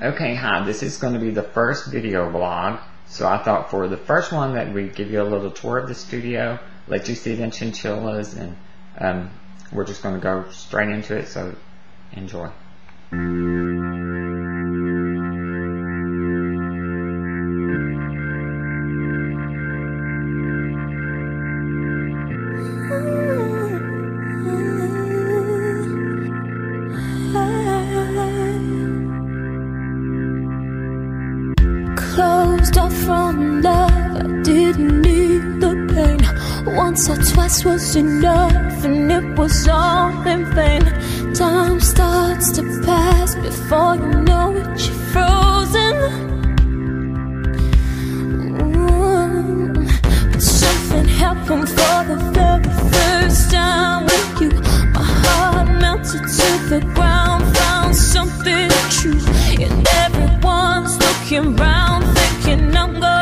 Okay, hi, this is going to be the first video vlog, so I thought for the first one that we'd give you a little tour of the studio, let you see the chinchillas, and we're just going to go straight into it, so enjoy. Closed off from love, I didn't need the pain. Once or twice was enough, and it was all in vain. Time starts to pass, before you know it, you're frozen. But something happened for the very first time with you. My heart melted to the ground, found something true, and everyone's looking round, thinking I'm going